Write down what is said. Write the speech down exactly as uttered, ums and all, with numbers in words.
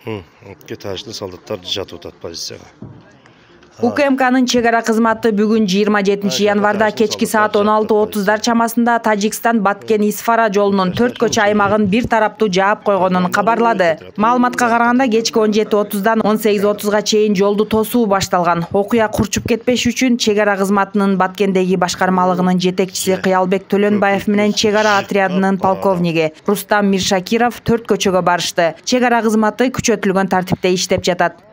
Кетажды солдаттар жатып атат позицияга. УКМКнын чегара кызматы бүгүн жыйырма жетинчи январда кечки саат он алты отуздар чамасында Тажикстан Баткен-Исфара жолунун төрт көчө аймагын бир тараптуу жаап койгонун кабарлады. Маалыматка караганда кечки он жети отуздан он сегиз отузга чейин жолду тосуу башталган. Окуя курчуп кетпеш үчүн чегара кызматынын Баткендеги башкармалыгынын жетекчиси Кыялбек Төлөнбаев менен чегара отрядынын полковниги Рустам Миршакиров төрт көчөгө барышты. Чегара кызматы күчөтүлгөн тартипте иштеп жатат.